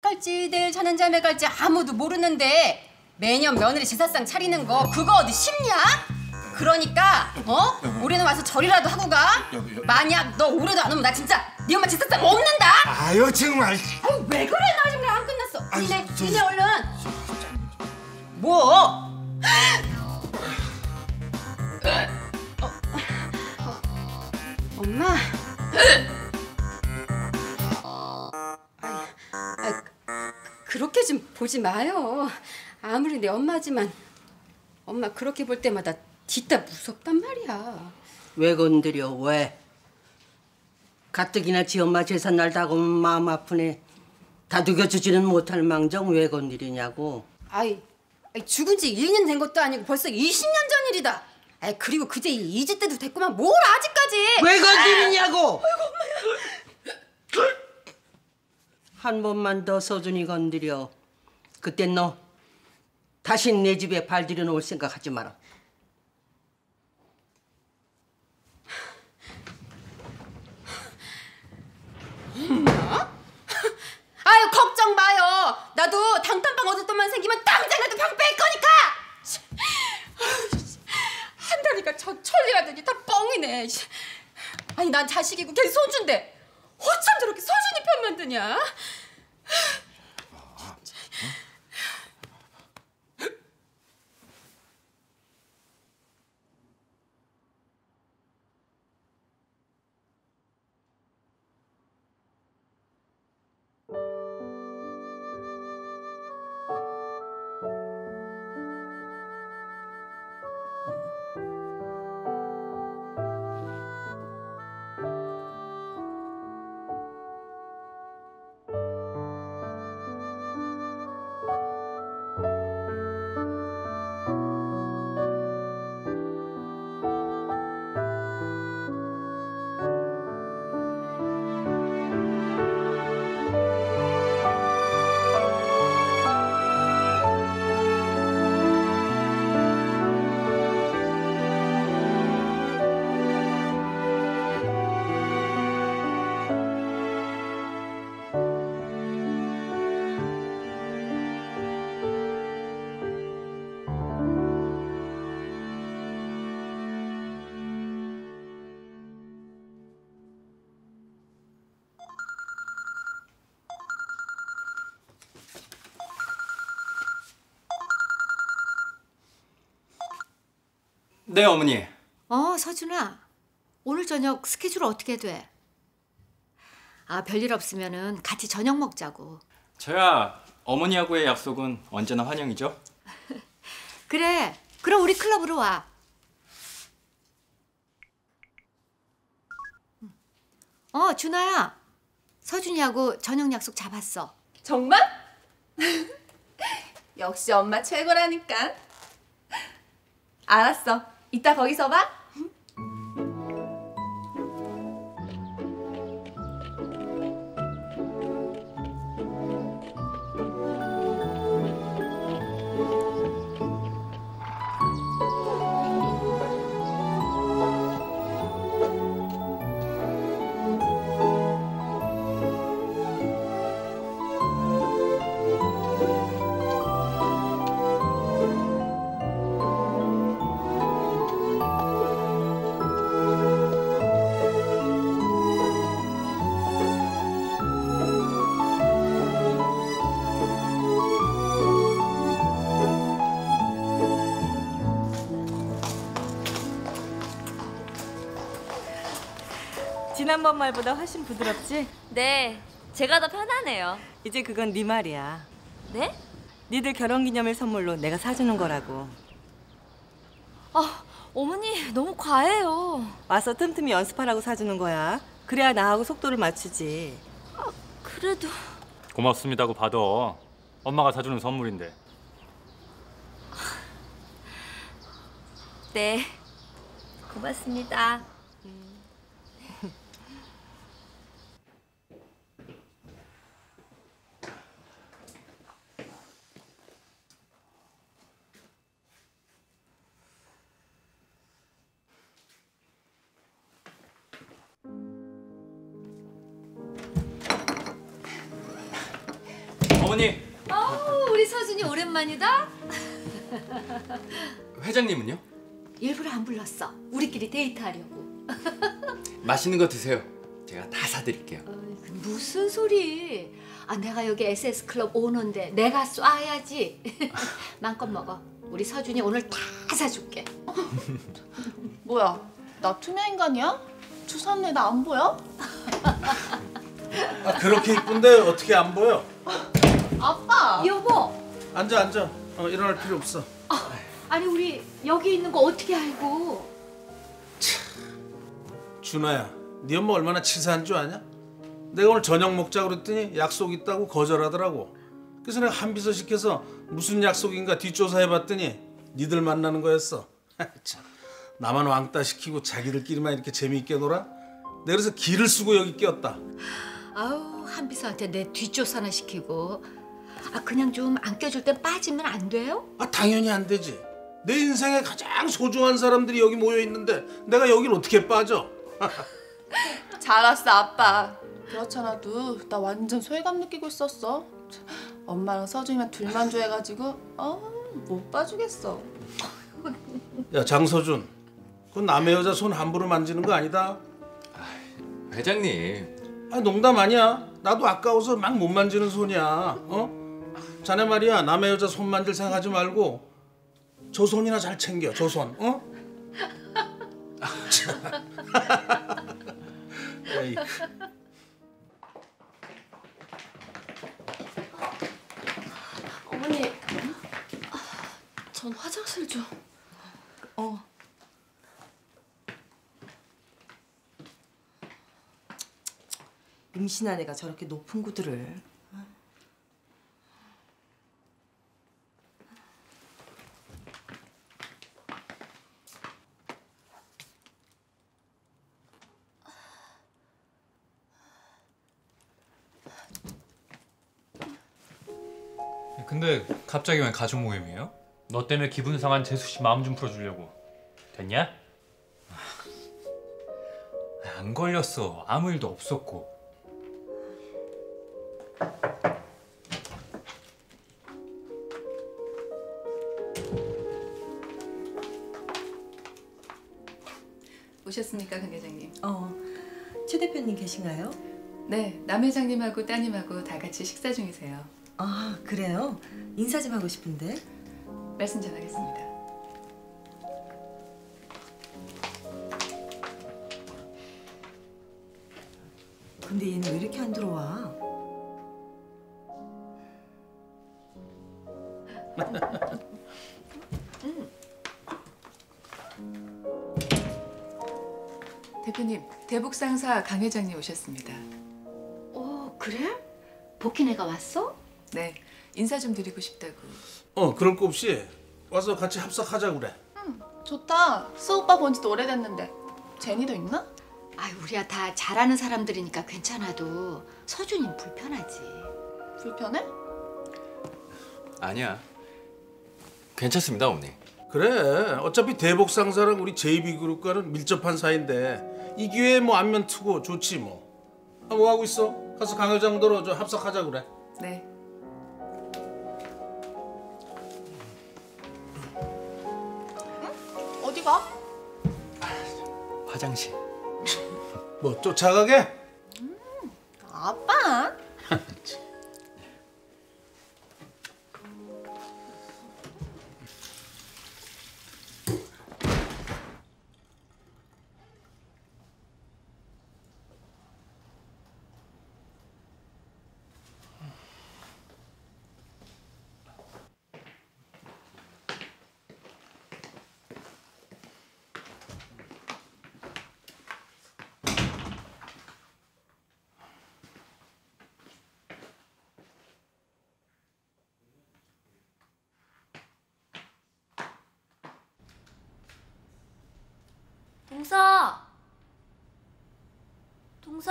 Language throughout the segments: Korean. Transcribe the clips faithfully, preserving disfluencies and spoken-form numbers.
갈지 내일 자는 자매 갈지 아무도 모르는데 매년 며느리 제사상 차리는 거 그거 어디 쉽냐? 그러니까 어? 올해는 와서 절이라도 하고 가. 만약 너 올해도 안 오면 나 진짜 네 엄마 제사상 없는다. 아유 정말. 아유 왜 그래? 나 지금 안 끝났어. 아유, 니네 저, 니네 얼른. 뭐? 어, 어, 엄마. 아, 아, 그렇게 좀 보지 마요. 아무리 내 엄마지만 엄마 그렇게 볼 때마다 뒤따 무섭단 말이야. 왜 건드려? 왜? 가뜩이나 지 엄마 제삿날 다가오면 마음 아프네. 다독여주지는 못할 망정 왜 건드리냐고. 아이, 아이 죽은 지 일 년 된 것도 아니고 벌써 이십 년 전 일이다. 아이 그리고 그제 이지 때도 됐구만 뭘 아직까지. 왜 건드리냐고. 아이고 엄마야. 한 번만 더 서준이 건드려. 그땐 너 다시 내 집에 발 들여놓을 생각하지 마라. 엄마? 아유 걱정 마요. 나도 당단방 얻을 돈만 생기면 당장이라도 병 뺄 거니까. 한다니까 저 천리라더니 다 뻥이네. 아니 난 자식이고 걔 손주인데 어쩜 저렇게 서준이 편만 드냐? 네, 어머니. 어, 서준아. 오늘 저녁 스케줄 어떻게 돼? 아, 별일 없으면은 같이 저녁 먹자고. 저야 어머니하고의 약속은 언제나 환영이죠. 그래. 그럼 우리 클럽으로 와. 어, 준아야. 서준이하고 저녁 약속 잡았어. 정말? 역시 엄마 최고라니까. 알았어. 이따 거기서 봐. 지난번 말보다 훨씬 부드럽지? 네, 제가 더 편하네요. 이제 그건 네 말이야. 네? 니들 결혼기념일 선물로 내가 사주는 거라고. 아, 어머니 너무 과해요. 와서 틈틈이 연습하라고 사주는 거야. 그래야 나하고 속도를 맞추지. 아, 그래도... 고맙습니다고 받아. 엄마가 사주는 선물인데. 네, 고맙습니다. 어머니. 아우, 우리 서준이 오랜만이다. 회장님은요? 일부러 안 불렀어. 우리끼리 데이트하려고. 맛있는 거 드세요. 제가 다 사드릴게요. 무슨 소리? 아, 내가 여기 에스에스 클럽 오너인데 내가 쏴야지. 마음껏 먹어. 우리 서준이 오늘 다 사줄게. 뭐야? 나 투명 인간이야? 추산내 나 안 보여? 아, 그렇게 이쁜데 어떻게 안 보여? 아빠! 여보. 앉아 앉아. 어, 일어날 필요 없어. 아, 아니 우리 여기 있는 거 어떻게 알고? 준아야, 네 엄마 얼마나 치사한 줄 아냐? 내가 오늘 저녁 먹자 그랬더니 약속 있다고 거절하더라고. 그래서 내가 한비서 시켜서 무슨 약속인가 뒷조사 해봤더니 니들 만나는 거였어. 참, 나만 왕따 시키고 자기들끼리만 이렇게 재미있게 놀아? 내가 그래서 기를 쓰고 여기 꼈다. 아우, 한비서한테 내 뒷조사나 시키고. 아, 그냥 좀 안 껴줄 땐 빠지면 안 돼요? 아, 당연히 안 되지. 내 인생에 가장 소중한 사람들이 여기 모여 있는데 내가 여길 어떻게 빠져? 잘 왔어, 아빠. 그렇잖아도 나 완전 소외감 느끼고 있었어. 엄마랑 서준이만 둘만 좋아해가지고 어, 못 봐주겠어. 야, 장서준, 그건 남의 여자 손 함부로 만지는 거 아니다. 회장님. 아, 농담 아니야. 나도 아까워서 막 못 만지는 손이야. 어? 자네 말이야, 남의 여자 손 만질 생각하지 말고 저 손이나 잘 챙겨. 저 손. 어? 에이. 어머니, 전 화장실 좀. 어. 임신한 애가 저렇게 높은 구두를. 근데 갑자기 웬 가족 모임이에요? 너 때문에 기분 상한 재수 씨 마음 좀 풀어주려고. 됐냐? 안 걸렸어. 아무 일도 없었고. 오셨습니까, 강 회장님? 어. 최 대표님 계신가요? 네, 남 회장님하고 따님하고 다 같이 식사 중이세요. 아, 그래요? 인사 좀 하고 싶은데. 말씀 전하겠습니다. 근데 얘는 왜 이렇게 안 들어와? 대표님, 대북 상사 강 회장님 오셨습니다. 어, 그래? 복희네가 왔어? 네, 인사 좀 드리고 싶다고. 어, 그럴 거 없이 와서 같이 합석하자 그래. 응, 좋다. 수 오빠 본 지도 오래됐는데. 제니도 있나? 아이, 우리야 다 잘하는 사람들이니까 괜찮아도 서준이는 불편하지. 불편해? 아니야. 괜찮습니다, 어머니. 그래, 어차피 대복 상사랑 우리 제이비그룹과는 밀접한 사이인데 이 기회에 뭐 안면 트고 좋지 뭐. 아, 뭐 하고 있어? 가서 강 회장더러 저 합석하자 그래. 네. 응? 어디 가? 화장실. 뭐 쫓아가게? 음, 아빠? 동서! 동서?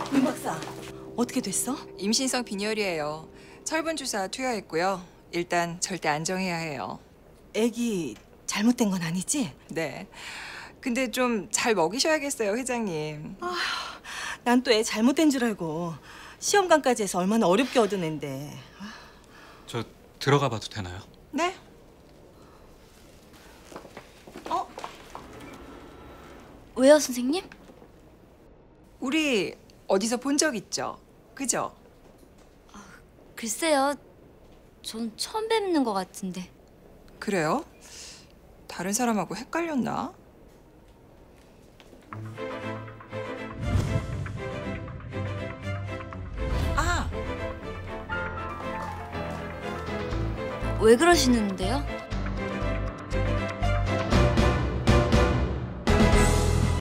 윤 박사, 어떻게 됐어? 임신성 빈혈이에요. 철분 주사 투여했고요. 일단 절대 안정해야 해요. 애기 잘못된 건 아니지? 네. 근데 좀 잘 먹이셔야겠어요, 회장님. 난 또 애 잘못된 줄 알고 시험관까지 해서 얼마나 어렵게 얻은 앤데. 저 들어가 봐도 되나요? 네. 왜요, 선생님? 우리 어디서 본 적 있죠? 그죠? 글쎄요, 전 처음 뵙는 것 같은데. 그래요? 다른 사람하고 헷갈렸나? 아, 왜 그러시는데요?